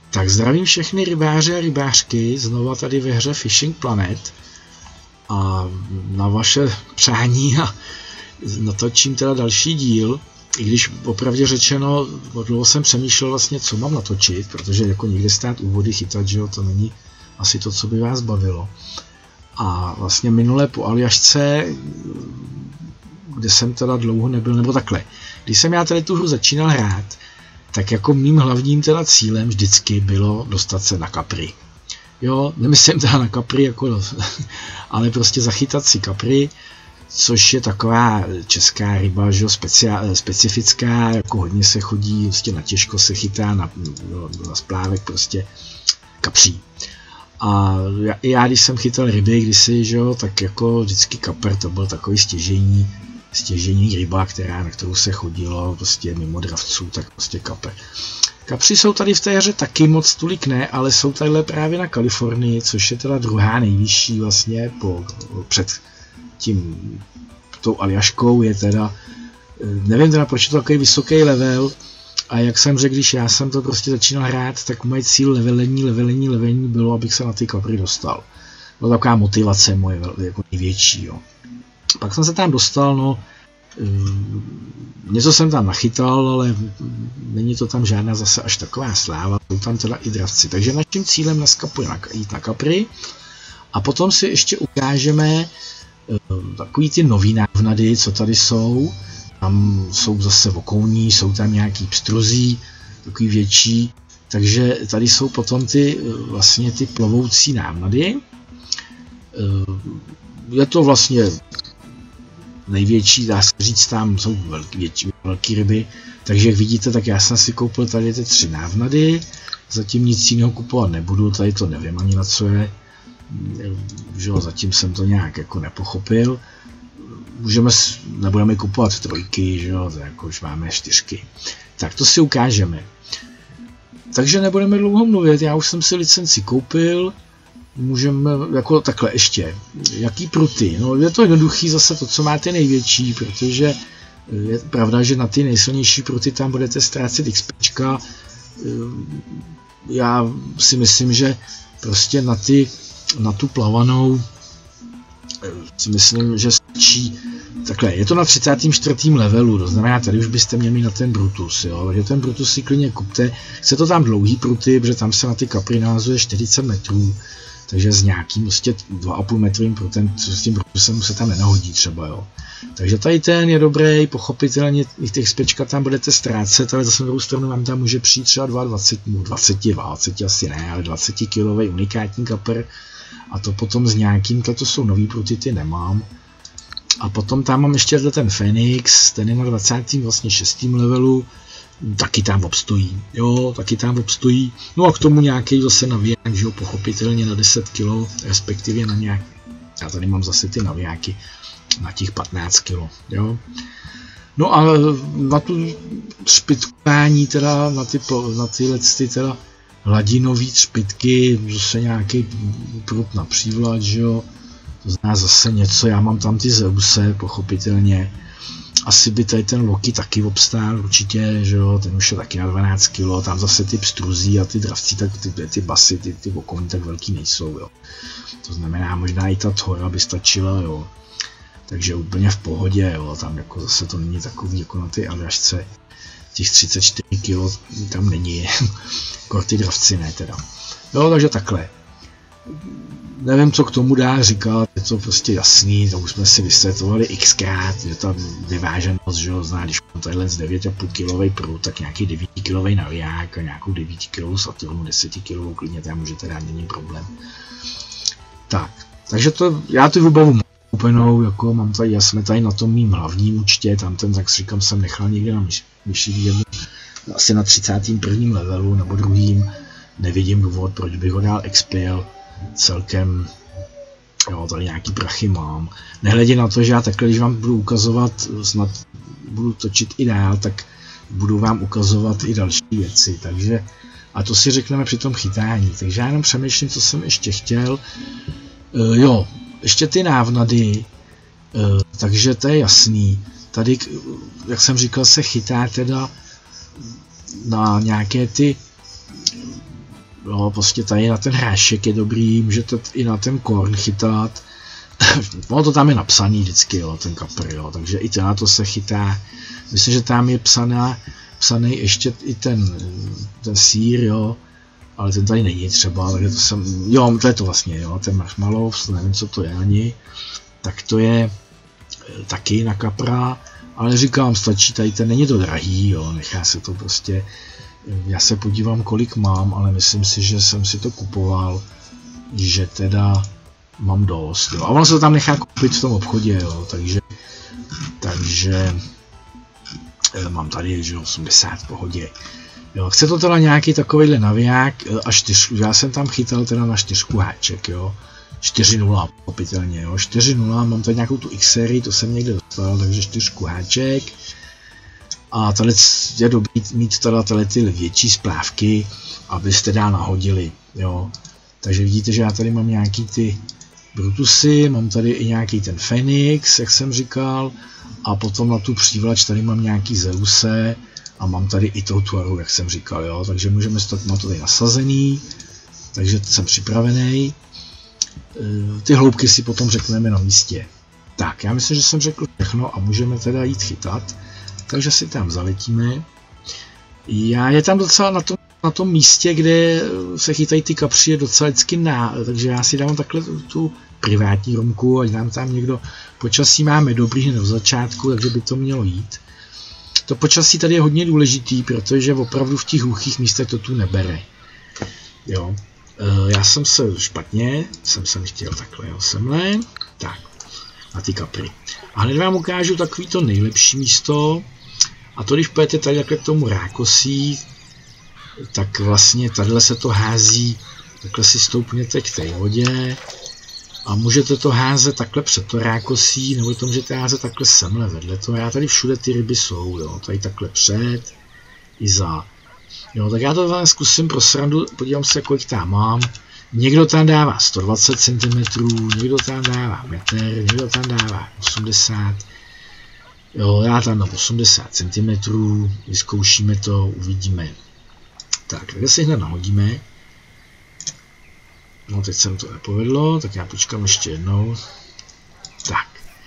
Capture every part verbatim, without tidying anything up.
Tak zdravím všechny rybáře a rybářky, znova tady ve hře Fishing Planet. A na vaše přání a natočím teda další díl, i když opravdu řečeno, dlouho jsem přemýšlel vlastně, co mám natočit, protože jako někde stát úvody chytat, že jo, to není asi to, co by vás bavilo. A vlastně minule po Aljašce, kde jsem teda dlouho nebyl, nebo takhle, když jsem já tady tu hru začínal hrát, tak jako mým hlavním teda cílem vždycky bylo dostat se na kapry. Jo, nemyslím teda na kapry, jako, ale prostě zachytat si kapry, což je taková česká ryba, že jo, speciál, specifická, jako hodně se chodí, prostě na těžko se chytá, na, na splávek prostě kapří. A já, já když jsem chytal ryby kdysi, že jo, tak jako vždycky kapr, to byl takový stěžejní, stěžejní ryba, která, na kterou se chodilo prostě mimo dravců, tak prostě kapr. Kapři jsou tady v té hře taky moc tolik ne, ale jsou tadyhle právě na Kalifornii, což je teda druhá nejvyšší vlastně po, před tím tou Aljaškou je teda, nevím teda proč je to takový vysoký level, a jak jsem řekl, když já jsem to prostě začínal hrát, tak můj cíl levelení, levelení, levelení bylo, abych se na ty kapry dostal. Byla taková motivace moje jako největší, jo. Pak jsem se tam dostal, no, něco jsem tam nachytal, ale není to tam žádná zase až taková sláva, jsou tam teda i dravci. Takže naším cílem dneska půjde jít na kapry a potom si ještě ukážeme takový ty nový návnady, co tady jsou. Tam jsou zase vokouní, jsou tam nějaký pstruzí, takový větší, takže tady jsou potom ty vlastně ty plovoucí návnady. Je to vlastně největší, dá se říct, tam jsou velký, větší, velký ryby, takže jak vidíte, tak já jsem si koupil tady ty tři návnady, zatím nic jiného kupovat nebudu, tady to nevím ani na co je, že jo, zatím jsem to nějak jako nepochopil. Můžeme, nebudeme kupovat trojky, že jo, to jako už máme čtyřky. Tak to si ukážeme. Takže nebudeme dlouho mluvit, já už jsem si licenci koupil, můžeme, jako takhle ještě, jaký pruty, no je to jednoduchý zase to, co máte největší, protože je pravda, že na ty nejsilnější pruty tam budete ztrácet XPčka, já si myslím, že prostě na ty, na tu plavanou si myslím, že stačí, takhle, je to na třicátém čtvrtém levelu, to znamená, tady už byste měli na ten Brutus, jo, takže ten Brutus si klidně kupte, chce to tam dlouhý pruty, protože tam se na ty kapry nahazuje čtyřicet metrů, takže s nějakým prostě dva a půl metrovým prutem, s tím Brutusem se tam nenahodí třeba, jo. Takže tady ten je dobrý, pochopitelně i těch spečka tam budete ztrácet, ale zase na druhou stranu vám tam může přijít třeba dvacet, dvacet, dvacet asi ne, ale dvacet kilový unikátní kapr. A to potom s nějakým, to jsou nový pruty, ty nemám. A potom tam mám ještě ten Phoenix, ten je na dvacátém šestém levelu, taky tam obstojí, jo, taky tam obstojí. No a k tomu nějaký zase naviják, že jo, pochopitelně na deset kilo, respektive na nějak, já tady mám zase ty navijáky na těch patnáct kilo, jo. No a na tu špitkování teda, na ty, na tyhle ty teda hladinový třpytky, zase nějaký prut na přívlad, že jo, to znamená zase něco, já mám tam ty Zeuse, pochopitelně, asi by tady ten Loki taky obstál určitě, že jo, ten už je taky na dvanáct kilo, tam zase ty pstruzí a ty dravci, tak ty, ty basy, ty, ty okolní tak velký nejsou, jo, to znamená možná i ta Thora by stačila, jo, takže úplně v pohodě, jo, tam jako zase to není takový jako na ty Aljašce. Těch třicet čtyři kilo tam není, jako ty dravci ne teda. Jo, takže takhle. Nevím, co k tomu dá říkat, je to prostě jasný, to už jsme si vysvětlovali xkrát, je tam vyváženost, že jo, zná, když mám tadyhle z devět a půl kilový prut, tak nějaký devět kilový naviják a nějakou devět kilovou Saturnu, deset kilovou klidně, tam můžete dát, není problém. Tak, takže to, já tu vybavu mám koupenou, jako mám tady, já jsme tady na tom mým hlavním účtě, tam ten, tak si říkám, jsem nechal někde na myši výjevu, asi na třicátém prvním levelu nebo druhým, nevidím důvod, proč bych ho dál expil, celkem, jo, tady nějaký prachy mám, nehledě na to, že já takhle, když vám budu ukazovat, snad budu točit i dál, tak budu vám ukazovat i další věci, takže, a to si řekneme při tom chytání, takže já jenom přemýšlím, co jsem ještě chtěl, uh, jo, ještě ty návnady, uh, takže to je jasný, tady, jak jsem říkal, se chytá teda na nějaké ty No, prostě tady na ten hrášek je dobrý, můžete i na ten korn chytat. No to tam je napsaný vždycky, jo, ten kapr, jo, takže i to na to se chytá. Myslím, že tam je psaná, psaný ještě i ten, ten sýr, jo, ale ten tady není třeba, takže to jsem, jo, to je to vlastně, jo, ten marshmallow, nevím, co to je ani, tak to je taky na kapra, ale říkám, stačí tady, ten není to drahý, jo, nechá se to prostě, já se podívám, kolik mám, ale myslím si, že jsem si to kupoval, že teda mám dost, jo. A ono se to tam nechá koupit v tom obchodě, jo, takže, takže mám tady, že osmdesát v pohodě. Jo, chce to teda nějaký takovýhle naviják, a čtyř, já jsem tam chytal teda na čtyřku háček, jo, čtyři nula, popitelně, jo, čtyři nula, mám tady nějakou tu X sérii, to jsem někde dostal, takže čtyřku háček. A tady je dobrý mít teda tady ty větší splávky, abyste dál nahodili, jo. Takže vidíte, že já tady mám nějaký ty Brutusy, mám tady i nějaký ten Fenix, jak jsem říkal, a potom na tu přívlač tady mám nějaký Zeuse a mám tady i tou Tuaru, jak jsem říkal, jo. Takže můžeme stát, mám to tady nasazený, takže jsem připravený. Ty hloubky si potom řekneme na místě. Tak, já myslím, že jsem řekl všechno a můžeme teda jít chytat. Takže si tam zaletíme. Já je tam docela na tom, na tom místě, kde se chytají ty kapři, je docela vždycky ná, takže já si dám takhle tu, tu privátní romku, ať nám tam někdo, počasí máme dobrý hned v začátku, takže by to mělo jít. To počasí tady je hodně důležitý, protože opravdu v těch hluchých místech to tu nebere. Jo. Já jsem se špatně, jsem sem chtěl takhle, jo, semhle, tak, na ty kapry. A hned vám ukážu takový to nejlepší místo, a to když půjdete tady takhle k tomu rákosí, tak vlastně tadyhle se to hází, takhle si stoupněte k té vodě a můžete to házet takhle před to rákosí, nebo to můžete házet takhle semhle vedle toho. Já tady všude ty ryby jsou, jo, tady takhle před i za. Jo, tak já to vám zkusím pro srandu, podívám se, kolik tam mám. Někdo tam dává sto dvacet centimetrů, někdo tam dává metr, někdo tam dává osmdesát. Jo, já tam dám osmdesát centimetrů, vyzkoušíme to, uvidíme. Tak, tak si hned nahodíme. No, teď se mi to nepovedlo, tak já počkám ještě jednou. Tak.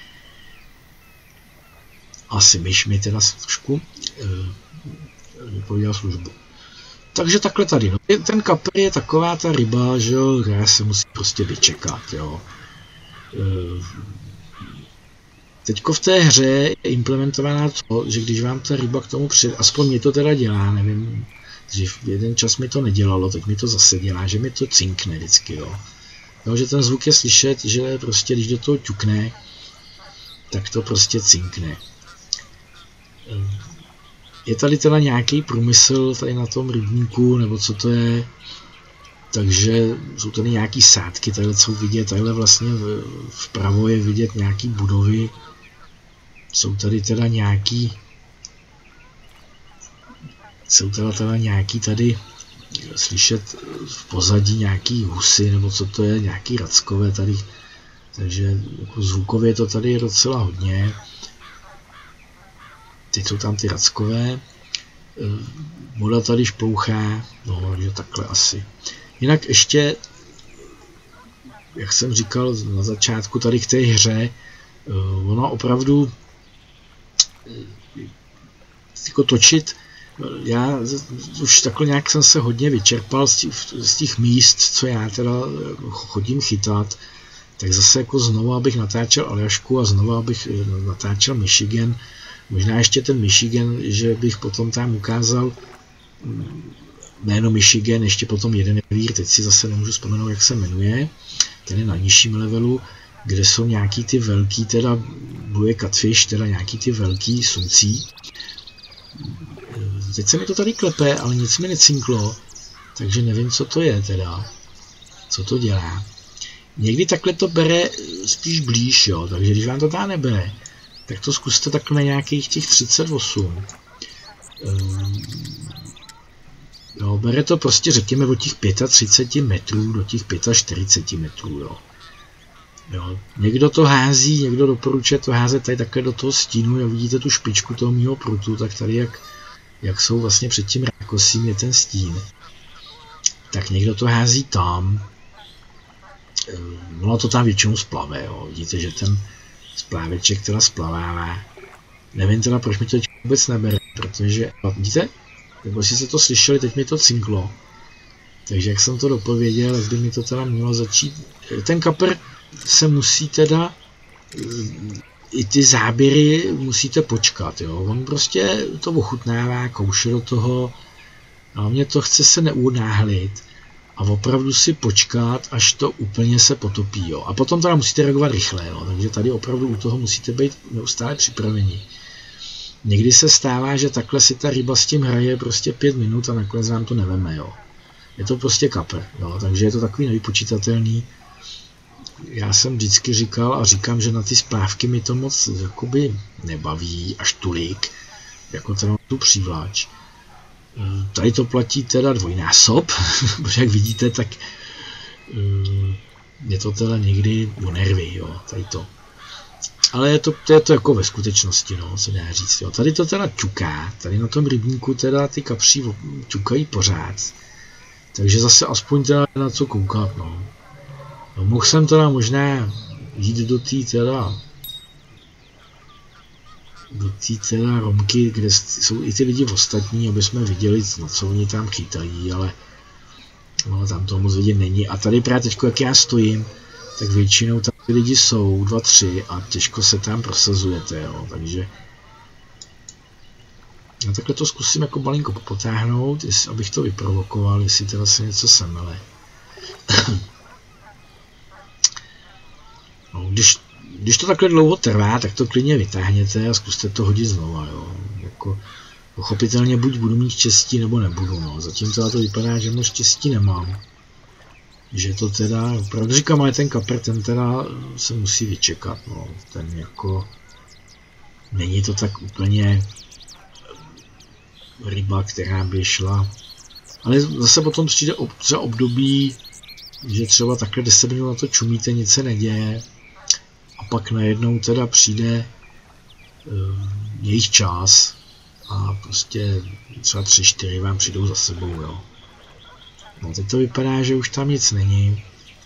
Asi myš mi teda trošku e, vypovídal službu. Takže takhle tady, no. Ten kapr je taková ta ryba, že jo, která se musí prostě vyčekat, jo. E, teďko v té hře je implementovaná to, že když vám ta ryba k tomu přijde, aspoň mě to teda dělá, nevím, dřív jeden čas mi to nedělalo, teď mi to zase dělá, že mi to cinkne vždycky, jo. Jo, že ten zvuk je slyšet, že prostě když do toho ťukne, tak to prostě cinkne. Je tady teda nějaký průmysl tady na tom rybníku, nebo co to je, takže jsou tady nějaký sádky, tady jsou vidět, tady vlastně vpravo je vidět nějaký budovy, jsou tady teda nějaký, jsou teda, teda nějaký tady slyšet v pozadí nějaký husy, nebo co to je, nějaký rackové tady, takže jako zvukově to tady je docela hodně. Teď jsou tam ty rackové, voda tady šplouchá, no takže takhle asi. Jinak ještě, jak jsem říkal na začátku tady k té hře, ono opravdu jako točit, já už takhle nějak jsem se hodně vyčerpal z těch, z těch míst, co já teda chodím chytat, tak zase jako znovu abych natáčel Aljašku a znovu abych natáčel Michigan. Možná ještě ten Michigan, že bych potom tam ukázal jméno Michigan, ještě potom jeden revír, teď si zase nemůžu vzpomenout, jak se jmenuje, ten je na nižším levelu, kde jsou nějaký ty velký, teda blue catfish, teda nějaký ty velký sumcí. Teď se mi to tady klepe, ale nic mi necinklo, takže nevím, co to je teda, co to dělá. Někdy takhle to bere spíš blíž, jo, takže když vám to tady nebere, tak to zkuste takhle na nějakých těch třicet osm. Um, jo, bere to prostě řekněme od těch třicet pět metrů do těch čtyřicet pět metrů. Jo. Jo. Někdo to hází, někdo doporučuje to házet tady takhle do toho stínu, jo, vidíte tu špičku toho mýho prutu, tak tady jak, jak jsou vlastně před tím rákosím je ten stín. tak někdo to hází tam. No to tam většinou splave, jo. Vidíte, že ten spláveček teda splavává. Nevím teda, proč mi to vůbec nebere, protože, vidíte, nebo jestli jste to slyšeli, teď mi to cinklo. Takže jak jsem to dopověděl, jak by mi to teda mělo začít. Ten kapr se musí teda, i ty záběry musíte počkat, jo. On prostě to ochutnává, kouše do toho, a mě to chce se neunáhlit a opravdu si počkat, až to úplně se potopí, jo. A potom teda musíte reagovat rychle, jo. Takže tady opravdu u toho musíte být neustále připraveni. Někdy se stává, že takhle si ta ryba s tím hraje prostě pět minut a nakonec vám to neveme, jo. Je to prostě kapr, jo, takže je to takový nevypočítatelný. Já jsem vždycky říkal a říkám, že na ty splávky mi to moc jakoby nebaví až tolik, jako teda tu přívlač. Tady to platí teda dvojnásob, protože jak vidíte, tak je to teda někdy o nervy, jo, tady to. Ale je to, to je to jako ve skutečnosti, no, se dá říct, jo. Tady to teda ťuká, tady na tom rybníku teda ty kapři ťukají pořád. Takže zase aspoň teda na co koukat, no. No, mohl jsem teda možná jít do té teda do té teda romky, kde jsou i ty lidi ostatní, aby jsme viděli, na co oni tam chytají, ale no, tam to moc vidět není. A tady právě teď, jak já stojím, tak většinou tam ty lidi jsou, dva, tři a těžko se tam prosazujete, jo, takže no, takhle to zkusím jako malinko popotáhnout, jestli, abych to vyprovokoval, jestli teda se něco semele. No, když, když to takhle dlouho trvá, tak to klidně vytáhněte a zkuste to hodit znova, jo. Jako, pochopitelně buď budu mít štěstí, nebo nebudu, no. Zatím teda to vypadá, že moc štěstí nemám. Že to teda, opravdu říkám, ale ten kapr, ten teda se musí vyčekat, no. Ten jako, není to tak úplně ryba, která by šla. Ale zase potom přijde ob, třeba období, že třeba takhle deset minut na to čumíte, nic se neděje. A pak najednou teda přijde uh, jejich čas a prostě třeba tři, čtyři vám přijdou za sebou, jo. No teď to vypadá, že už tam nic není.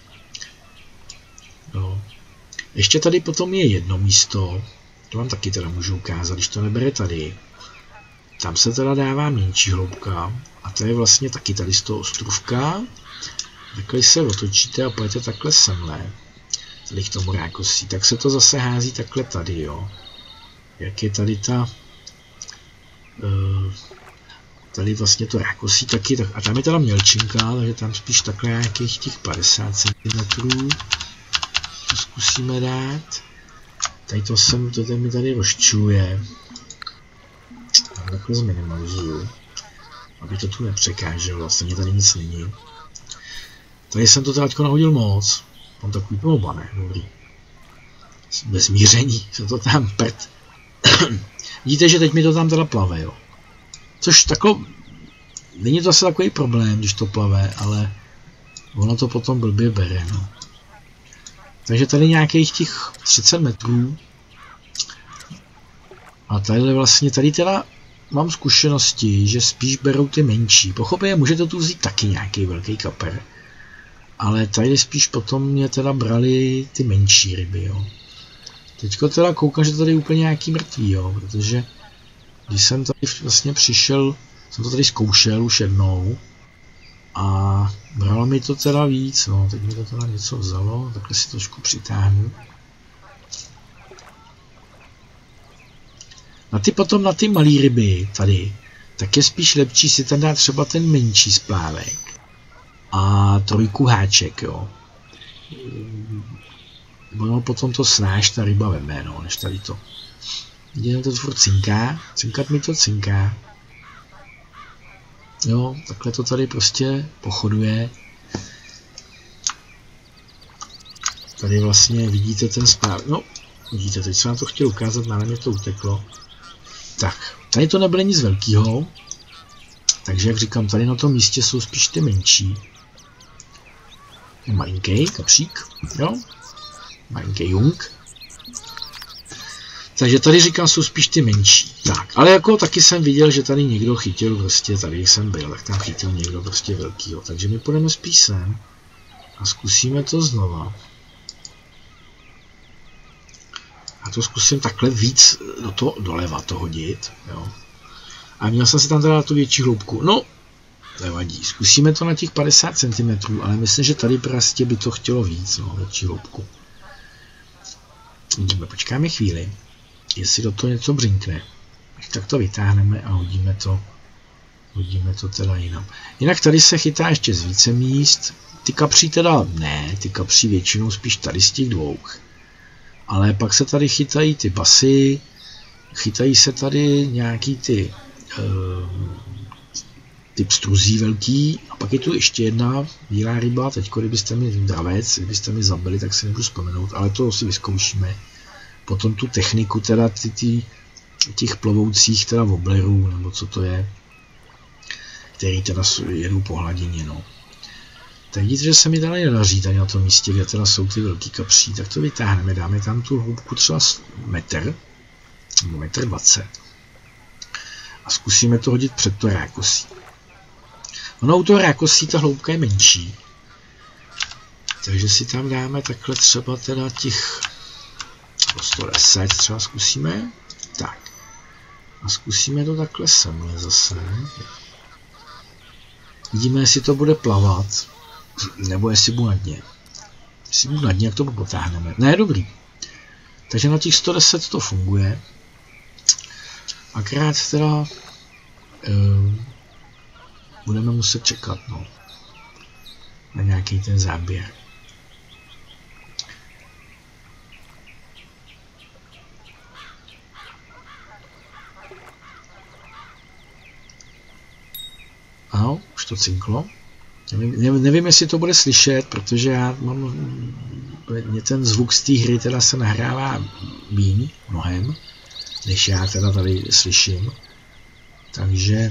No. Ještě tady potom je jedno místo, to vám taky teda můžu ukázat, když to nebere tady. Tam se teda dává menší hloubka a to je vlastně taky tady z toho ostrůvka. Takhle se otočíte a pojďte takhle semhle. Tady k tomu rákosí, tak se to zase hází takhle tady, jo. Jak je tady ta, uh, tady vlastně to rákosí taky, tak, a tam je teda mělčinka, takže tam spíš takhle nějakých těch padesát centimetrů. To zkusíme dát. Tady to sem, to mi tady rozčuje. A takhle zminimalizuju, aby to tu nepřekáželo, vlastně tady nic není. Tady jsem to teda nahodil moc. Mám takový ploba, ne? Dobrý. Bez míření se to tam prd. Vidíte, že teď mi to tam teda plave, jo. Což takhle, není to asi takový problém, když to plave, ale ono to potom blbě bere, no. Takže tady nějakých těch třicet metrů. A tady vlastně, tady teda mám zkušenosti, že spíš berou ty menší. Pochopitelně můžete tu vzít taky nějaký velký kapr. Ale tady spíš potom mě teda brali ty menší ryby, jo. Teďko teda koukám, že tady je úplně nějaký mrtvý, jo, protože když jsem tady vlastně přišel, jsem to tady zkoušel už jednou a bralo mi to teda víc, no, teď mi to teda něco vzalo, takhle si trošku přitáhnu. Na ty potom, na ty malé ryby tady, tak je spíš lepší si tam dát třeba ten menší splávek. A trojku háček, jo. Ono potom to snáš ta ryba veme, no, než tady to. Vidíte, to furt cinká, cinkat mi to cinká. Jo, takhle to tady prostě pochoduje. Tady vlastně vidíte ten spáv, no, vidíte, teď jsem vám to chtěl ukázat, ale mě to uteklo. Tak, tady to nebude nic velkého. Takže jak říkám, tady na tom místě jsou spíš ty menší. Malinký kapřík, jo, malinký jung. Takže tady říkám, jsou spíš ty menší. Tak, ale jako taky jsem viděl, že tady někdo chytil prostě, tady jsem byl, tak tam chytil někdo prostě velkýho. Takže my půjdeme spíš sem a zkusíme to znova. A to zkusím takhle víc do toho doleva to hodit, jo. A měl jsem si tam teda na tu větší hloubku. No, nevadí. Zkusíme to na těch padesát centimetrů, ale myslím, že tady prostě by to chtělo víc, no, větší hloubku. Vidíme, počkáme chvíli, jestli do toho něco břinkne. Tak to vytáhneme a hodíme to, hodíme to teda jinam. Jinak tady se chytá ještě z více míst. Ty kapří teda ne, ty kapří většinou spíš tady z těch dvou. Ale pak se tady chytají ty basy, chytají se tady nějaký ty uh, ty pstruzí velký, a pak je tu ještě jedna bílá ryba. Teďko, kdybyste mi dravec, kdybyste mi zabili, tak si nebudu vzpomenout, ale to si vyzkoušíme. Potom tu techniku teda ty, ty, těch plovoucích teda woblerů, nebo co to je, který teda jedou po hladině, no. Tak vidíte, že se mi tady nedaří tady na tom místě, kde teda jsou ty velký kapří, tak to vytáhneme, dáme tam tu hloubku třeba metr, nebo metr dvacet. A zkusíme to hodit před to rákosí. Ono u toho rákosí ta hloubka je menší. Takže si tam dáme takhle třeba teda těch sto deset třeba zkusíme. Tak. A zkusíme to takhle semhle zase. Vidíme, jestli to bude plavat, nebo jestli budu na dně. Jestli budu na dně, jak to potáhneme. Ne, dobrý. Takže na těch sto deset to funguje. Akrát teda uh, budeme muset čekat, no, na nějaký ten záběr. Ano, už to cinklo. Nevím, nevím, jestli to bude slyšet, protože já mám, mě ten zvuk z té hry teda se nahrává míň, mnohem, než já teda tady slyším. Takže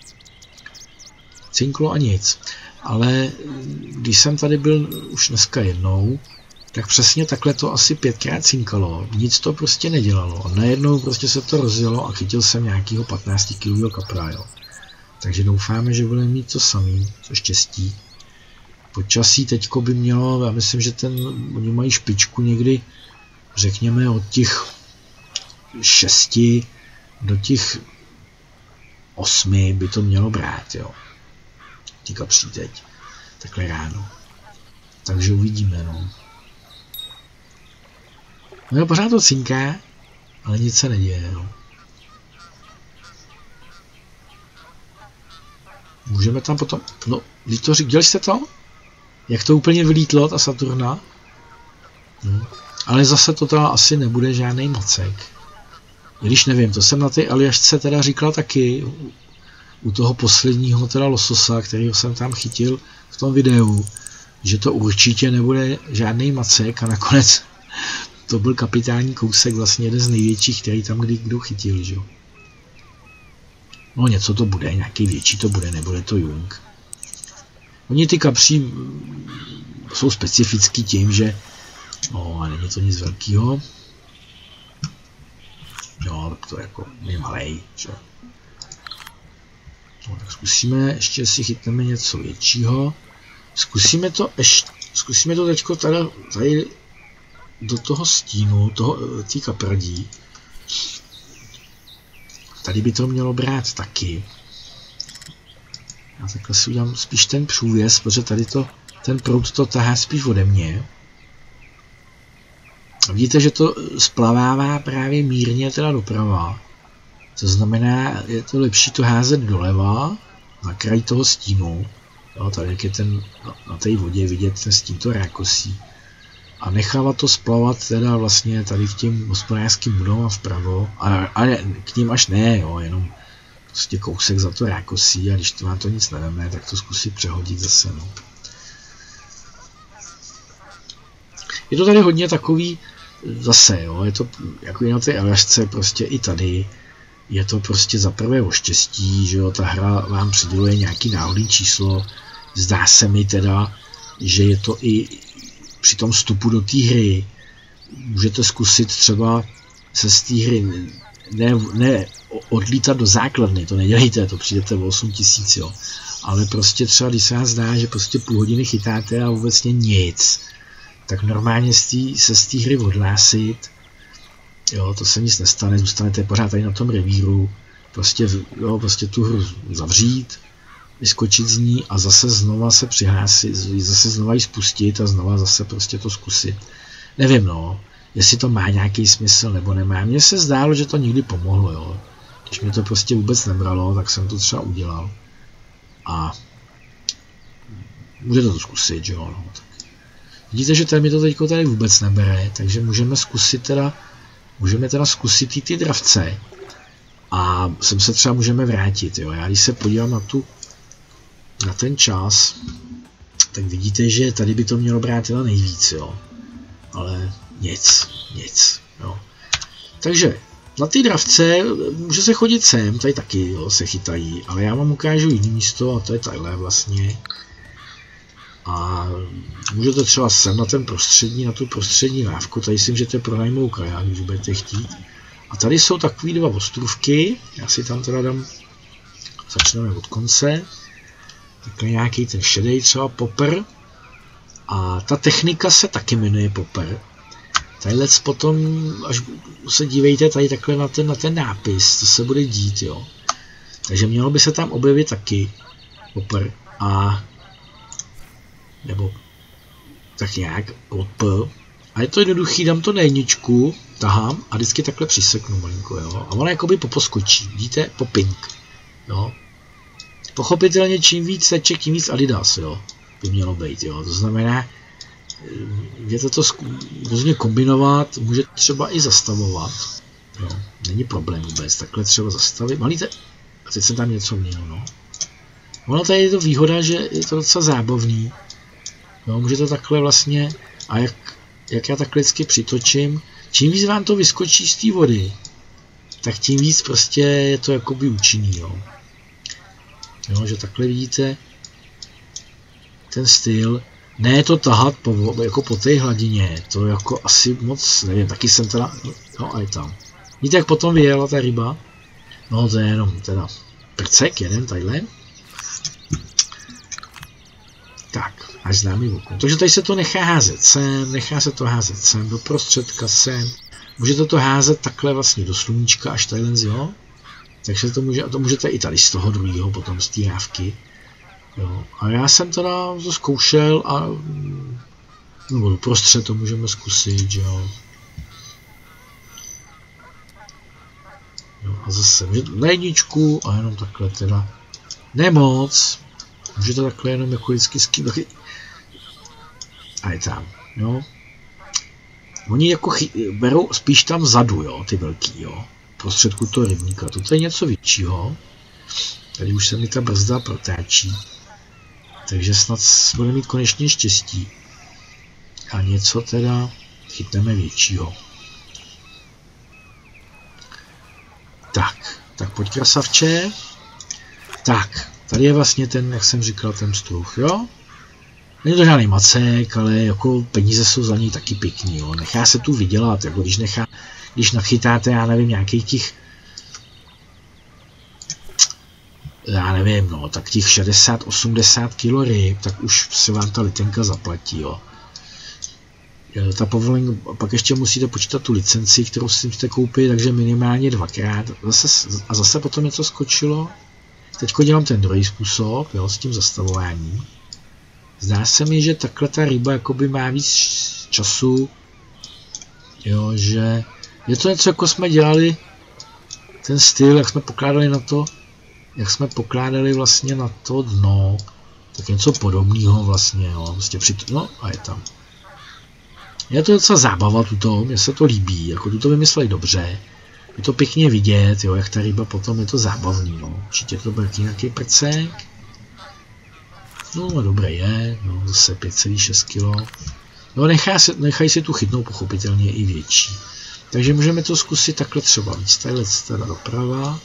cinklo a nic. Ale když jsem tady byl už dneska jednou, tak přesně takhle to asi pětkrát cinkalo. Nic to prostě nedělalo. A najednou prostě se to rozjelo a chytil jsem nějakýho patnáctikilového kapra, jo. Takže doufáme, že budeme mít to samý, co štěstí. Počasí teďko by mělo, já myslím, že ten, oni mají špičku někdy, řekněme, od těch šesti do těch osmi by to mělo brát, jo. Ty kapří teď, takhle ráno. Takže uvidíme, no. No jo, pořád to cinká, ale nic se neděje, jo. Můžeme tam potom, no, když to řík, dělali jste to? Jak to úplně vylítlo, ta Saturna? Hm. Ale zase to teda asi nebude žádný macek. Když nevím, to jsem na té Aljašce teda říkal taky, u toho posledního teda lososa, kterýho jsem tam chytil v tom videu, že to určitě nebude žádný macek a nakonec to byl kapitální kousek, vlastně jeden z největších, který tam kdy kdo chytil, že jo. No něco to bude, nějaký větší to bude, nebude to jung. Oni ty kapří jsou specifický tím, že no a není to nic velkého. Jo, to jako nemalej, že. No, tak zkusíme, ještě si chytneme něco většího. Zkusíme to ještě, zkusíme to teďko tady, tady do toho stínu, toho, tý kapradí. Tady by to mělo brát taky. Já takhle si udělám spíš ten průvěz, protože tady to, ten proud to tahá spíš ode mě. Vidíte, že to splavává právě mírně teda doprava. To znamená, je to lepší to házet doleva, na kraj toho stínu. Jo, tady jak je ten, na té vodě vidět ten stín to rákosí. A nechávat to splavat teda vlastně tady k těm hospodářským budovám vpravo. Ale k ním až ne, jo, jenom prostě kousek za to rákosí a když to má to nic neveme, tak to zkusit přehodit zase, no. Je to tady hodně takový, zase, jo, je to jako i na té Aljašce, prostě i tady. Je to prostě za prvé o štěstí, že jo, ta hra vám přiděluje nějaký náhodný číslo. Zdá se mi teda, že je to i při tom vstupu do té hry. Můžete zkusit třeba se z té hry ne, ne odlítat do základny, to nedělejte, to přijdete o osm tisíc, jo. Ale prostě třeba, když se vám zdá, že prostě půl hodiny chytáte a vůbec nic, tak normálně z tý, se z té hry odhlásit, jo, to se nic nestane, zůstanete pořád tady na tom revíru, prostě, jo, prostě tu hru zavřít, vyskočit z ní a zase znova se přihlásit, zase znova ji spustit a znova zase prostě to zkusit. Nevím, no, jestli to má nějaký smysl nebo nemá. Mně se zdálo, že to někdy pomohlo, jo. Když mě to prostě vůbec nebralo, tak jsem to třeba udělal. A můžete to zkusit, že jo, no. Tak. Vidíte, že tady mi to teďko tady vůbec nebere, takže můžeme zkusit teda, můžeme teda zkusit i ty dravce. A sem se třeba můžeme vrátit, jo. Já když se podívám na tu, na ten čas, tak vidíte, že tady by to mělo brát teda nejvíc, jo. Ale nic, nic, jo. Takže na ty dravce může se chodit sem, tady taky, jo, se chytají, ale já vám ukážu jiné místo a to je tadyhle vlastně. A můžete třeba sem na ten prostřední, na tu prostřední lávku, tady si můžete pronajmout kaják, když budete chtít. A tady jsou takové dva ostrůvky, já si tam teda dám, začneme od konce. Takhle nějaký ten šedej třeba popper. A ta technika se taky jmenuje popper. Tadyhle potom, až se dívejte tady takhle na ten, na ten nápis, co se bude dít, jo. Takže mělo by se tam objevit taky popper. A nebo tak nějak pod P. A je to jednoduchý, dám to na jedničku, tahám a vždycky takhle přiseknu malinko, jo. A ona jakoby poposkočí, vidíte, popink, jo. Pochopitelně čím víc teček, tím víc Adidas, jo, by mělo být, jo. To znamená, můžete to různě kombinovat, můžete třeba i zastavovat, jo. Není problém vůbec, takhle třeba zastavit, malíte, a teď jsem tam něco měl, no. Ono tady je to výhoda, že je to docela zábavný, jo, můžete takhle vlastně, a jak, jak já takhle vždycky přitočím, čím víc vám to vyskočí z té vody, tak tím víc prostě je to jakoby účinný, jo. Jo, že takhle vidíte ten styl, ne to tahat po, jako po té hladině, to jako asi moc, nevím, taky jsem teda, no a je tam. Víte, jak potom vyjela ta ryba? No to je jenom teda prcek, jeden tadyhle. Tak, až známý okno. Takže tady se to nechá házet sem, nechá se to házet sem, do prostředka sem. Můžete to házet takhle vlastně do sluníčka, až tadyhle, jo? Takže to, může, to můžete i tady z toho druhého, potom z té rávky. Jo. A já jsem teda to zkoušel a nebo doprostřed to můžeme zkusit, že jo. jo a zase na jedničku a jenom takhle teda nemoc. Můžete takhle jenom jako vždycky skývat. A je tam, jo. Oni jako chy, berou spíš tam vzadu, jo, ty velký, jo. Prostředku toho rybníka. Toto je něco většího. Tady už se mi ta brzda protáčí. Takže snad bude mít konečně štěstí. A něco teda chytneme většího. Tak, tak pojď krasavče. Tak, tady je vlastně ten, jak jsem říkal, ten struh, jo. Není to žádný macek, ale jako peníze jsou za něj taky pěkný, jo. Nechá se tu vydělat, jako když nechá, když nachytáte, já nevím, nějakých těch, já nevím, no, tak těch šedesát osmdesát kilo ryb, tak už se vám ta litenka zaplatí, jo. Ta povolení, pak ještě musíte počítat tu licenci, kterou si musíte koupit, takže minimálně dvakrát. Zase, a zase potom něco skočilo. Teď dělám ten druhý způsob, jo, s tím zastavováním. Zdá se mi, že takhle ta ryba jakoby má víc času, jo, že je to něco, jako jsme dělali ten styl, jak jsme pokládali na to, jak jsme pokládali vlastně na to dno, tak něco podobného vlastně, jo, vlastně při, no a je tam. Je to docela zábava tuto, mně se to líbí, jako tuto vymysleli dobře, je to pěkně vidět, jo, jak ta ryba potom je to zábavný, no, určitě to bude nějaký prcek. No, dobré je, no, zase pět celá šest kilo. No, nechá se, nechají si tu chytnout pochopitelně i větší. Takže můžeme to zkusit takhle třeba víc, tadyhle teda doprava.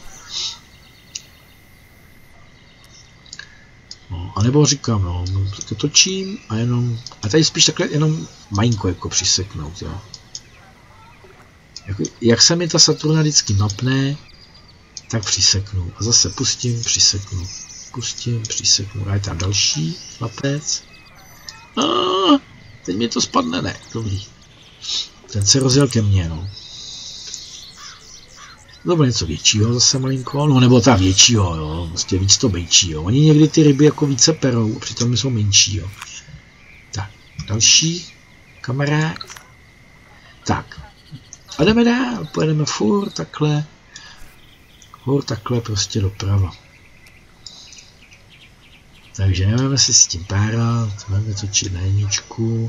No, a nebo říkám, no, to točím a jenom, a tady spíš takhle jenom malinko jako přiseknout, jo. Jak, jak se mi ta Saturna vždycky napne, tak přiseknu. A zase pustím, přiseknu. Pustím, přiseknu. A je tam další chlapec. A teď mi to spadne, ne, dobrý. Ten se rozjel ke mně, no. To bylo něco většího zase malinko, no nebo ta většího, jo, prostě víc to menší, jo. Oni někdy ty ryby jako více perou, přitom jsou menší, jo. Tak, další kamarád. Tak, a jdeme dál, pojedeme furt takhle, furt takhle prostě doprava. Takže nemáme si s tím párat, máme točit na jedničku.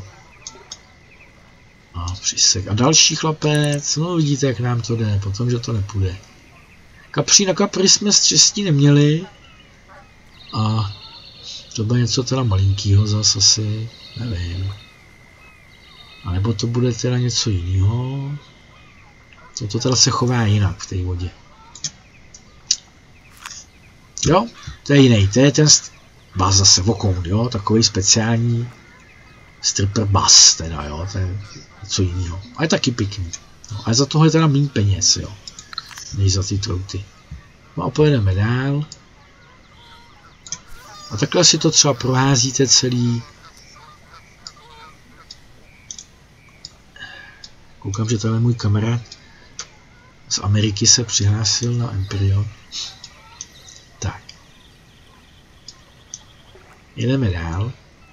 A přisek. A další chlapec, no vidíte, jak nám to jde, potom, že to nepůjde. Kapří na kapry jsme štěstí neměli. A to bude něco teda malinkýho zas asi, nevím. A nebo to bude teda něco jiného. To teda se chová jinak v té vodě. Jo, to je jiný, to je ten bass zase vokoun, jo, takový speciální stripper bass teda, jo, to je něco jiného. A je taky pěkný. No, ale za tohle je teda méně peněz, jo, než za ty trouty. No a pojedeme dál. A takhle si to třeba proházíte celý. Koukám, že tady můj kamarád z Ameriky se přihlásil na Empyrean. Tak. Jedeme dál.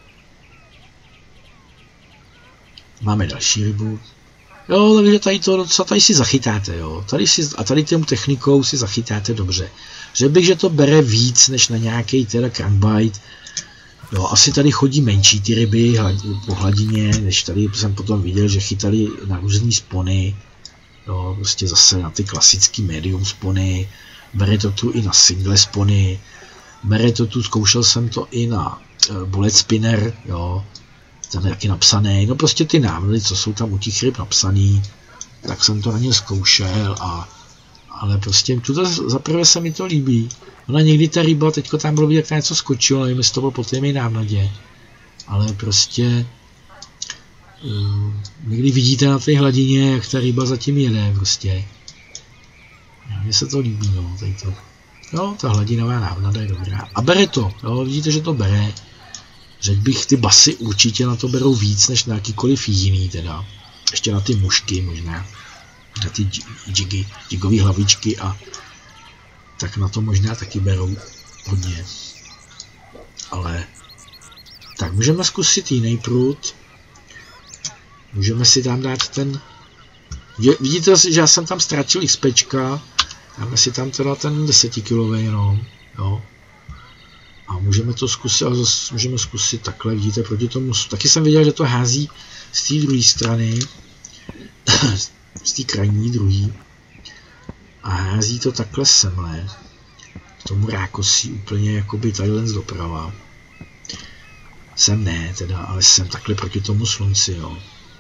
Máme další rybu. Jo, takže tady to docela, tady si zachytáte, jo. Tady si, a tady těm technikou si zachytáte dobře. Řekl bych, že to bere víc, než na nějaký teda crankbait. Jo, asi tady chodí menší ty ryby po hladině, než tady jsem potom viděl, že chytali na různý spony. Jo, prostě zase na ty klasický medium spony. Bere to tu i na single spony. Bere to tu, zkoušel jsem to i na uh, bullet spinner, jo. Tam je taky napsaný, no prostě ty návody, co jsou tam u těch ryb napsaný, tak jsem to na ně zkoušel a ale prostě tuto zaprvé se mi to líbí. Ona někdy ta ryba, teďko tam bylo vidět, jak něco skočilo, nevím, jestli to bylo po té mé návnadě, ale prostě uh, někdy vidíte na té hladině, jak ta ryba zatím jede prostě. Mně se to líbí, no, tady to. Jo, ta hladinová návnada je dobrá. A bere to, jo, vidíte, že to bere. Řekl bych, ty basy určitě na to berou víc, než na jakýkoliv jiný teda. Ještě na ty mušky možná. Na ty jigy, jigový hlavičky a tak na to možná taky berou hodně. Ale tak můžeme zkusit jiný prut. Můžeme si tam dát ten... Vidíte, že já jsem tam ztratil XPčka. Dáme si tam teda ten desetikilový jenom. Jo. A můžeme to zkusit, ale zase můžeme zkusit takhle, vidíte, proti tomu. Taky jsem viděl, že to hází z té druhé strany. Z té krajní druhé. A hází to takhle semhle. K tomu rákosí úplně jakoby tadyhle z doprava. Sem ne teda, ale jsem takhle proti tomu slunci, jo.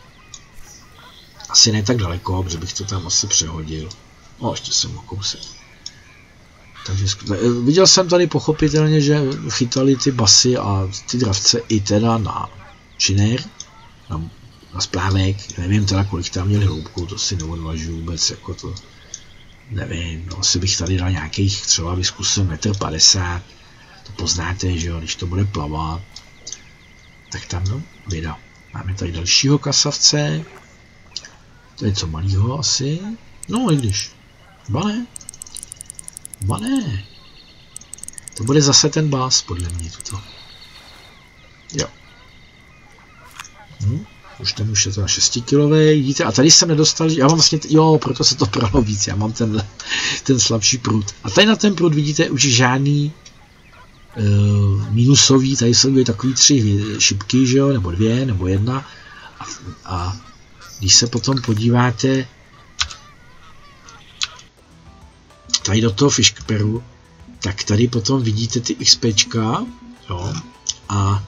Asi ne tak daleko, protože bych to tam asi přehodil. O, ještě jsem o kousek. Takže viděl jsem tady pochopitelně, že chytali ty basy a ty dravce i teda na činér, na, na splávek. Nevím teda, kolik tam měli hloubku, to si neodvažuji vůbec, jako to, nevím, no, asi bych tady dal nějakých, třeba vyzkusil metr padesát, to poznáte, že jo, když to bude plavat, tak tam, no, věda. Máme tady dalšího kasavce, to je něco malýho asi, no i když, ba ne. Ba ne. To bude zase ten bass, podle mě, tuto. Jo. Hm, už ten už je to na šestikilový, vidíte, a tady jsem nedostal, já mám vlastně, jo, proto se to pralo víc, já mám ten, ten slabší prut. A tady na ten prut vidíte už žádný uh, minusový, tady jsou takový tři šipky, že jo, nebo dvě, nebo jedna. A, a když se potom podíváte tady do toho fishkeeperu, tak tady potom vidíte ty XPčka, jo, a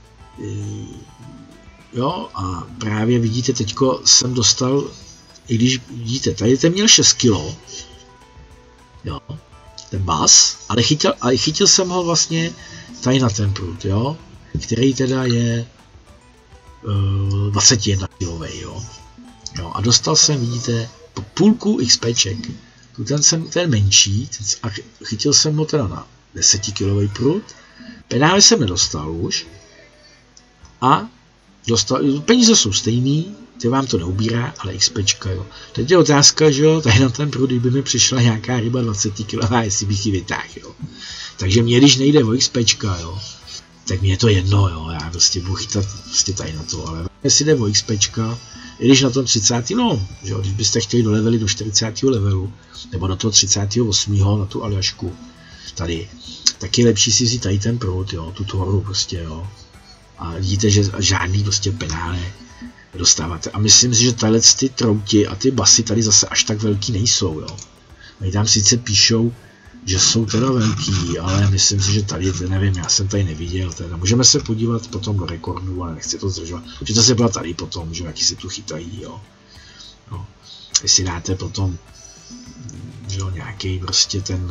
jo, a právě vidíte, teďko jsem dostal, i když vidíte, tady ten měl šest kilo, jo, ten bass, ale chytil, ale chytil jsem ho vlastně tady na ten prut, jo, který teda je uh, dvacet jedna kilový, jo, jo, a dostal jsem, vidíte, půlku XPček. Ten jsem ten menší a chytil jsem ho teda na desetikilový prut. Penále jsem nedostal už. A dostal, peníze jsou stejný, ty vám to neubírá, ale XPčka, jo. Teď je otázka, že jo, tady na ten prut, kdyby mi přišla nějaká ryba dvacetikilová, jestli bych ji vytáhl, jo. Takže mě, když nejde o XPčka, jo, tak mě je to jedno, jo, já prostě budu chytat prostě tady na to, ale jestli jde o XPčka, i když na tom třicátém no, že jo, když byste chtěli do levely do čtyřicátého levelu, nebo do toho třicátého osmého na tu Aljašku, tady, tak je lepší si vzít tady ten prut, jo, tu horu prostě, jo. A vidíte, že žádný prostě penále dostáváte. A myslím si, že tahle ty trouti a ty basy tady zase až tak velký nejsou, jo. Oni tam sice píšou, že jsou teda velký, ale myslím si, že tady, nevím, já jsem tady neviděl, teda. Můžeme se podívat potom do rekordů, ale nechci to zdržovat. Můžete se byla tady potom, že jaký se tu chytají, jo. No. Jestli dáte potom, že jo, nějaký prostě ten,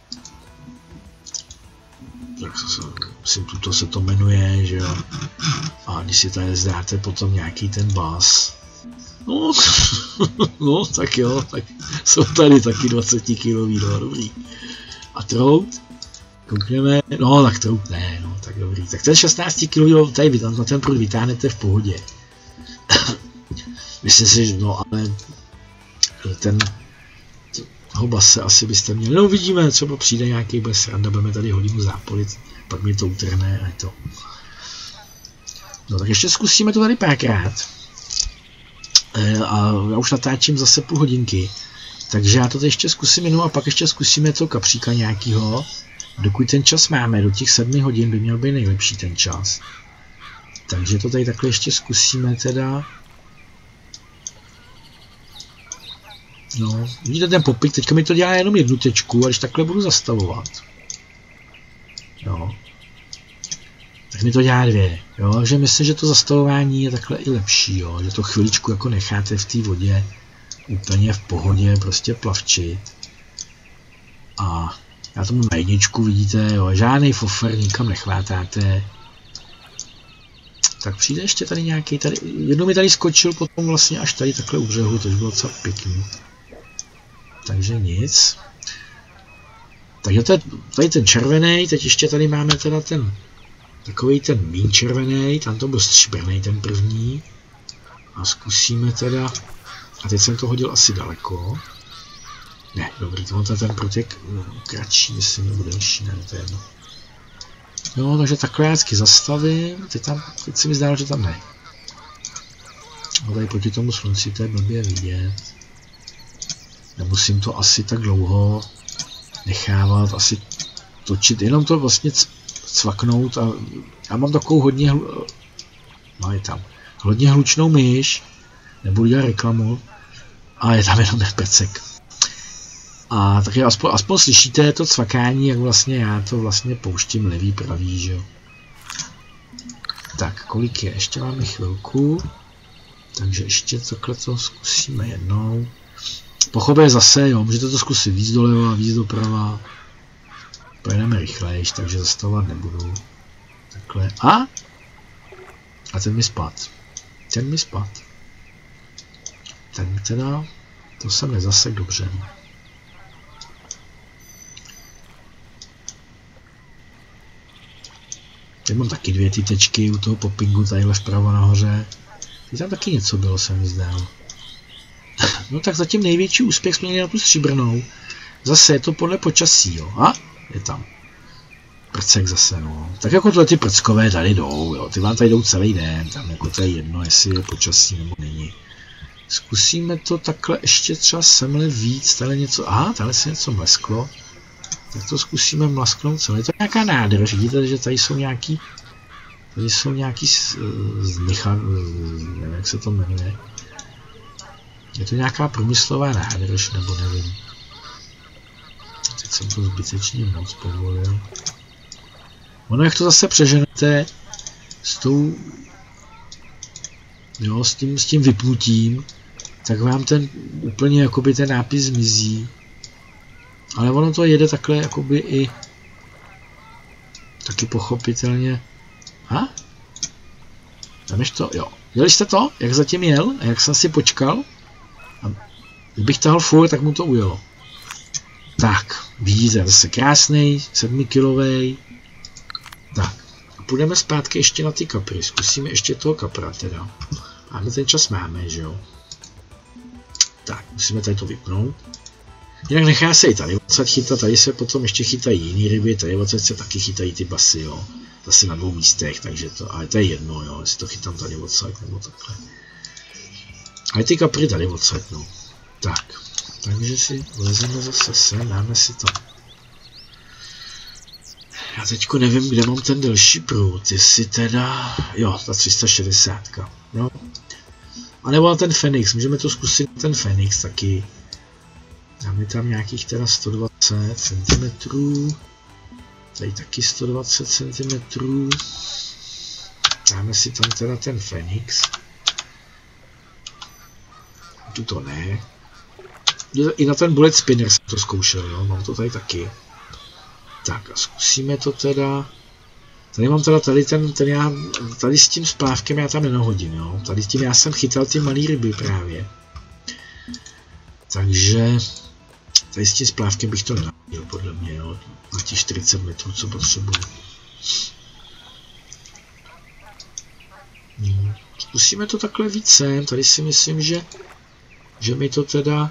jak se, myslím, tuto se to jmenuje, že jo. A když si tady zdáte potom nějaký ten bas, no, no, tak jo, tak jsou tady taky dvacetikilový, no, dobrý. A trout, koukneme, no, tak trout ne, no, tak dobrý. Tak ten šestnáctikilový, tady vy tam na ten prut vytáhnete v pohodě. Myslím si, že no, ale ten toho base asi byste měli, no uvidíme, třeba přijde nějaký bude sranda, budeme tady hodinu zápolit, pak mi to utrhne a je to. No tak ještě zkusíme to tady párkrát. E, a já už natáčím zase půl hodinky, takže já to tady ještě zkusím jenom a pak ještě zkusíme to kapříka nějakýho, dokud ten čas máme, do těch sedmi hodin by měl být nejlepší ten čas. Takže to tady takhle ještě zkusíme teda. No, vidíte ten popik, teďka mi to dělá jenom jednu tečku a když takhle budu zastavovat. Jo. Tak mi to dělá dvě, jo, že myslím, že to zastavování je takhle i lepší, jo, že to chviličku jako necháte v té vodě úplně v pohodě prostě plavčit. A já tomu na jedničku vidíte, jo, žádný fofer nikam nechvátáte. Tak přijde ještě tady nějaký, tady, jednou mi tady skočil potom vlastně až tady takhle u břehu, to bylo docela pěkný. Takže nic. Takže to je tady ten červený, teď ještě tady máme teda ten takový ten míň červený, tam to byl stříbrný ten první. A zkusíme teda, a teď jsem to hodil asi daleko. Ne, dobrý, tohle je ten protěk no, kratší, myslím, nebo delší, ne, to je jedno. No, takže takhle já vždycky zastavím, teď, tam, teď si mi zdálo, že tam ne. No tady proti tomu slunci to je blbě vidět. Nemusím to asi tak dlouho nechávat, asi točit, jenom to vlastně cvaknout a já mám takovou hodně, hlu... no je tam, hodně hlučnou myš, nebudu dělat reklamu, a je tam jenom ten pecek. A taky aspoň, aspoň slyšíte to cvakání, jak vlastně já to vlastně pouštím levý, pravý, že jo. Tak, kolik je? Ještě máme chvilku, takže ještě takhle to zkusíme jednou. Pochopě zase, jo, můžete to zkusit víc doleva, víc doprava. Pojedeme rychlejš, takže zastavovat nebudu. Takhle. A? A ten mi spad. Ten mi spad. Ten teda, to jsem nezasek dobře. Teď mám taky dvě ty tečky u toho poppingu tadyhle vpravo nahoře. Teď tam taky něco bylo, se mi zdálo. No tak zatím největší úspěch jsme měli na tu stříbrnou. Zase je to podle počasí, jo. A? Je tam. Prcek zase, no. Tak jako tohle ty prckové tady jdou, jo. Ty vám tady jdou celý den, tam jako to je jedno, jestli je počasí nebo není. Zkusíme to takhle ještě třeba semhle víc, tady něco, aha, tady se něco mlesklo. Tak to zkusíme mlasknout celé. Je to nějaká nádrž, vidíte, že tady jsou nějaký, tady jsou nějaký znicha, nevím, jak se to jmenuje. Je to nějaká průmyslová nádrž, nebo nevím. Teď jsem to zbytečně moc povolil. Ono, jak to zase přeženete s tou, jo, s tím, s tím vypnutím, tak vám ten úplně jakoby ten nápis zmizí. Ale ono to jede takhle jakoby i taky pochopitelně. A? Tam to, jo. Jeli jste to? Jak zatím jel? A jak jsem si počkal? A Kdybych tahal furt, tak mu to ujelo. Tak, vidíte, zase krásnej, sedmikilovej. Tak, a půjdeme zpátky ještě na ty kapry. Zkusíme ještě toho kapra teda. Máme ten čas máme, že jo. Tak, musíme tady to vypnout. Jinak nechá se i tady odsaď chytat, tady se potom ještě chytají jiný ryby, tady odsaď se taky chytají ty basy, jo. Zase na dvou místech, takže to, ale to je jedno, jo, jestli to chytám tady odsaď nebo takhle. A ty kapry tady odsaď, no. Tak, takže si lezeme zase sem, dáme si to. Já teďko nevím, kde mám ten delší prut, jestli teda, jo, ta tři sta šedesát, no. A nebo ten Fenix, můžeme to zkusit ten Fenix taky. Dáme tam nějakých teda sto dvacet centimetrů. Tady taky sto dvacet centimetrů. Dáme si tam teda ten Fenix. Tuto ne. I na ten bullet spinner jsem to zkoušel, jo? Mám to tady taky. Tak a zkusíme to teda. Tady mám teda tady ten, ten já, tady s tím splávkem já tam nenahodím, jo. Tady s tím já jsem chytal ty malý ryby právě. Takže tady s tím splávkem bych to nenahodil, podle mě, jo. Na těch čtyřicet metrů, co potřebuji. Hmm. Zkusíme to takhle více, tady si myslím, že, že mi to teda...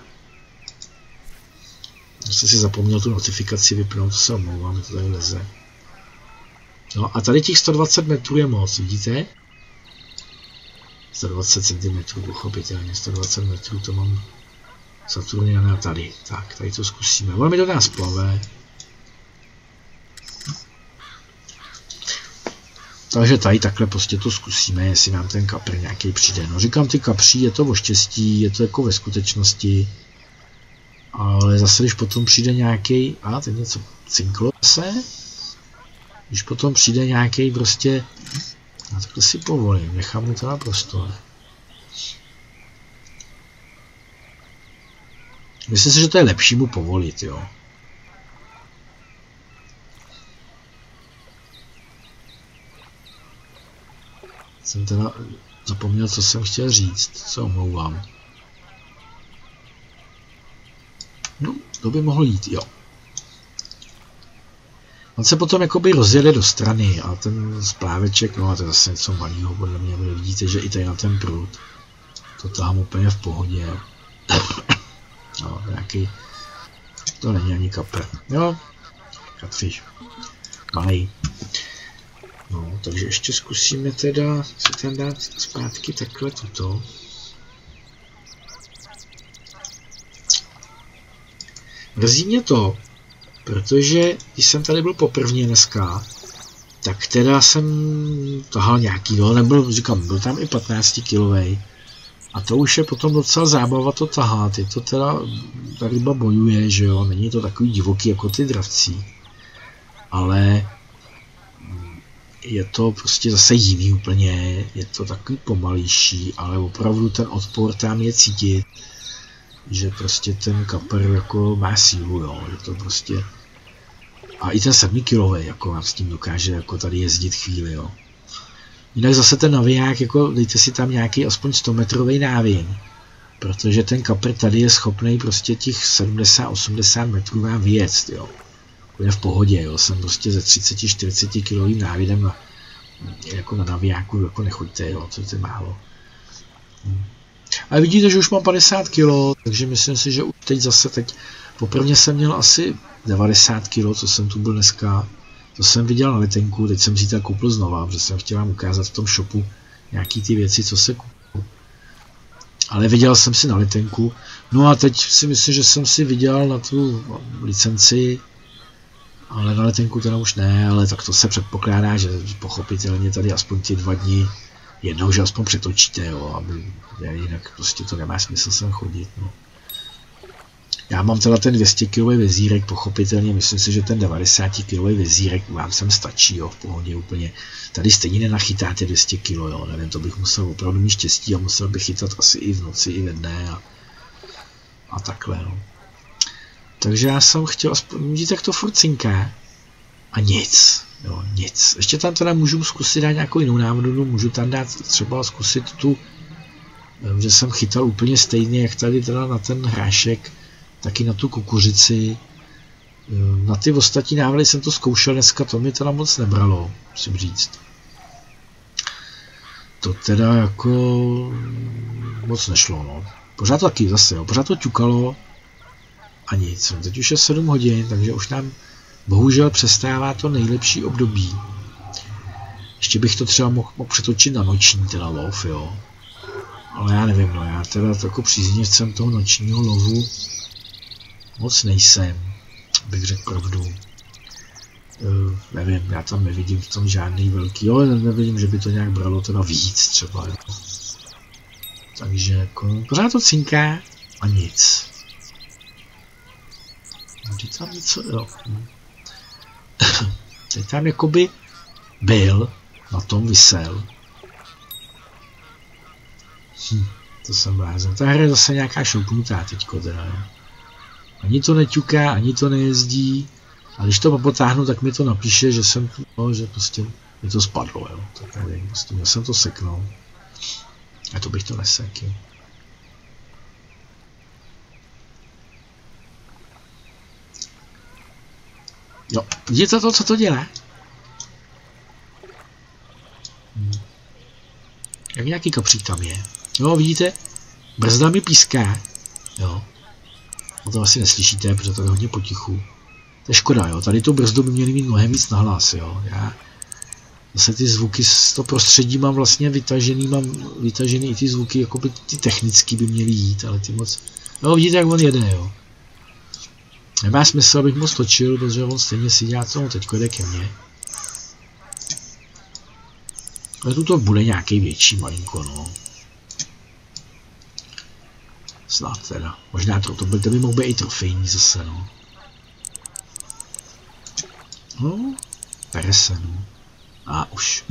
Já jsem si zapomněl tu notifikaci vypnout, to se omlouvám, to tady leze. No a tady těch sto dvacet metrů je moc, vidíte? sto dvacet centimetrů, pochopitelně, sto dvacet metrů to mám Saturniana tady. Tak, tady to zkusíme. Ono mi to nás plave. Takže tady takhle prostě to zkusíme, jestli nám ten kapr nějaký přijde. No říkám, ty kapří, je to o štěstí, je to jako ve skutečnosti. Ale zase, když potom přijde nějaký, a teď něco cinklo se. Když potom přijde nějaký prostě, já takhle si povolím, nechám mu to na prostor. Myslím si, že to je lepší mu povolit, jo. Jsem teda zapomněl, co jsem chtěl říct, co omlouvám. No, to by mohl jít, jo. On se potom jakoby rozjede do strany a ten spláveček, no a to je zase něco malého, podle mě, vidíte, že i tady na ten prut to tahám úplně v pohodě. No, nějaký, to není ani kapr, jo, katfiš, malej. No, takže ještě zkusíme teda si tam dát zpátky takhle tuto. Mrzí mě to, protože když jsem tady byl poprvně dneska, tak teda jsem tahal nějaký, no, nebyl, říkám, byl tam i patnáctikilovej. A to už je potom docela zábava to tahat, je to teda, ta ryba bojuje, že jo, není to takový divoký jako ty dravcí. Ale je to prostě zase jiný úplně, je to takový pomalejší, ale opravdu ten odpor tam je cítit, že prostě ten kapr jako má sílu, jo, že to prostě... A i ten sedmikilový jako vám s tím dokáže jako tady jezdit chvíli, jo. Jinak zase ten naviják, jako dejte si tam nějaký aspoň sto metrový návin, protože ten kapr tady je schopný prostě těch sedmdesát osmdesát metrů vám vyjet, jo. Je v pohodě, jo, jsem prostě ze třicet čtyřicet kilovým návidem na, jako na navijáku, jako nechoďte, jo, to je málo. Hm. Ale vidíte, že už mám padesát kilo, takže myslím si, že už teď zase teď, poprvně jsem měl asi devadesát kilo, co jsem tu byl dneska, to jsem viděl na letenku, teď jsem si to koupil znova, protože jsem chtěl vám ukázat v tom shopu nějaký ty věci, co se koupil. Ale viděl jsem si na letenku, no a teď si myslím, že jsem si viděl na tu licenci, ale na letenku teda už ne, ale tak to se předpokládá, že pochopitelně tady aspoň ty dva dny jednou, že aspoň přetočíte, jo, aby jinak prostě to nemá smysl sem chodit, no. Já mám teda ten dvě stě kilový vezírek, pochopitelně, myslím si, že ten devadesát kilový vezírek vám sem stačí, jo, v pohodě úplně. Tady stejně nenachytáte dvě stě kilo, jo, nevím, to bych musel opravdu mít štěstí a musel bych chytat asi i v noci, i ve dne a, a takhle, no. Takže já jsem chtěl, aspoň, vidíte, jak to furt cinká a nic, jo, nic. Ještě tam teda můžu zkusit dát nějakou jinou návodu, můžu tam dát třeba zkusit tu že jsem chytal úplně stejně, jak tady teda na ten hrášek, taky na tu kukuřici. Na ty ostatní návody jsem to zkoušel dneska, to mi teda moc nebralo, musím říct. To teda jako moc nešlo, no. Pořád to taky zase, jo. Pořád to ťukalo a nic. Teď už je sedm hodin, takže už nám bohužel přestává to nejlepší období. Ještě bych to třeba mohl, mohl přetočit na noční teda lov, jo. Ale já nevím, no, já teda jako příznivcem toho nočního lovu moc nejsem, bych řekl pravdu. Uh, nevím, já tam nevidím v tom žádný velký, ale nevidím, že by to nějak bralo teda víc třeba, jo. Takže jako, pořád to cinká a nic. Teď tam něco, jo. Teď tam jakoby byl, na tom visel. Hm, to jsem blázen. Ta hra je zase nějaká šoupnutá teďko teda, jo. Ani to neťuká, ani to nejezdí. A když to potáhnu, tak mi to napíše, že jsem no, že prostě mi to spadlo, jo. Tak nevím, prostě měl jsem to seknout. A to bych to nesekl. Jo, vidíte to, co to dělá? Hm. Jak nějaký kapřík tam je. Jo, vidíte? Brzda mi píská. Jo. No to asi neslyšíte, protože to je hodně potichu. To je škoda, jo. Tady tu brzdu by měli mít mnohem víc nahlas, jo. Já zase ty zvuky z toho prostředí mám vlastně vytažený, mám vytažený i ty zvuky, jako by ty technický by měly jít, ale ty moc... No vidíte, jak on jede, jo. Nemá smysl, abych moc točil, protože on stejně si dělá, co on teďko jde ke mně. Ale tu to bude nějaký větší malinko, no. Snad teda. Možná to, to, by, to by mohl být i trofejní zase, no. No, pere se, no. A už.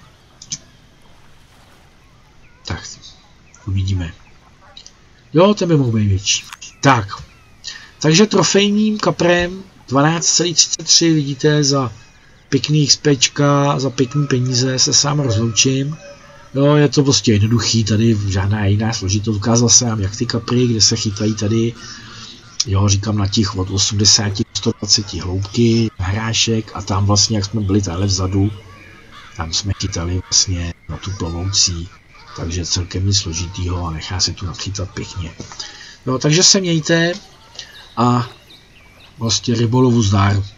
Tak, uvidíme. Jo, ten by mohl být větší. Tak. Takže trofejním kaprem dvanáct celá třicet tři, vidíte, za pěkný XPčka, za pěkný peníze se sám rozloučím. Jo, je to prostě jednoduchý, tady žádná jiná složitost. Ukázal jsem, jak ty kapry, kde se chytají tady, jo, říkám na těch od osmdesát do sto dvacet hloubky, hrášek a tam vlastně, jak jsme byli tady vzadu, tam jsme chytali vlastně na tu plovoucí, takže celkem nic složitýho a nechá se tu nachytat pěkně. No, takže se mějte a vlastně rybolovu zdar.